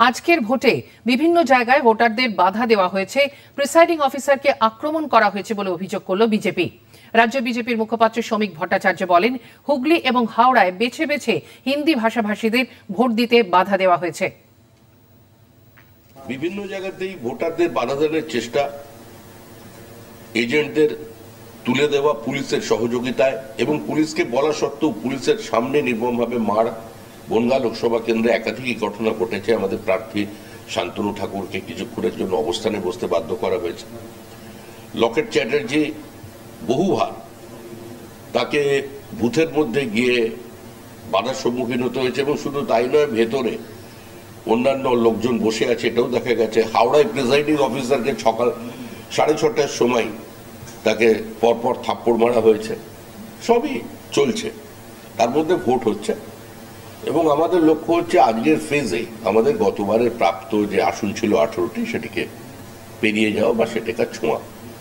আজকের ভোটে বিভিন্ন জায়গায় ভোটারদের বাধা দেওয়া হয়েছে, প্রিসাইডিং অফিসারকে আক্রমণ করা হয়েছে বলে অভিযোগ করল বিজেপি। রাজ্য বিজেপির মুখপাত্র শ্রমিক ভট্টাচার্য বলেন, হুগলি এবং হাওড়ায় বেছে বেছে হিন্দি ভাষাভাষীদের ভোট দিতে বাধা দেওয়া হয়েছে। বিভিন্ন জায়গাতেই ভোটারদের বাধা দেওয়ার চেষ্টা, এজেন্টদের তুলে দেওয়া পুলিশের সহযোগিতায় এবং পুলিশকে বলা সত্ত্বেও পুলিশের সামনে নির্মমভাবে মার। বনগাঁ লোকসভা কেন্দ্রে একাধিক ঘটনা ঘটেছে। আমাদের প্রার্থী শান্তনু ঠাকুরকে কিছুক্ষণের জন্য অবস্থানে বসতে বাধ্য করা হয়েছে। লকেট চ্যাটার্জি বহুবার তাকে বুথের মধ্যে গিয়ে বাধার সম্মুখীন হতে হয়েছে এবং শুধু তাই নয়, ভেতরে অন্যান্য লোকজন বসে আছে এটাও দেখা গেছে। হাওড়ায় প্রিসাইডিং অফিসারকে সকাল 6:30টার সময় তাকে পরপর থাপ্পড় মারা হয়েছে। সবই চলছে, তার মধ্যে ভোট হচ্ছে এবং আমাদের লক্ষ্য হচ্ছে আজকের ফেজে আমাদের গতবারের প্রাপ্ত যে আসন ছিল 18টি সেটিকে পেরিয়ে যাওয়া বা সেটাকে ছোঁয়া।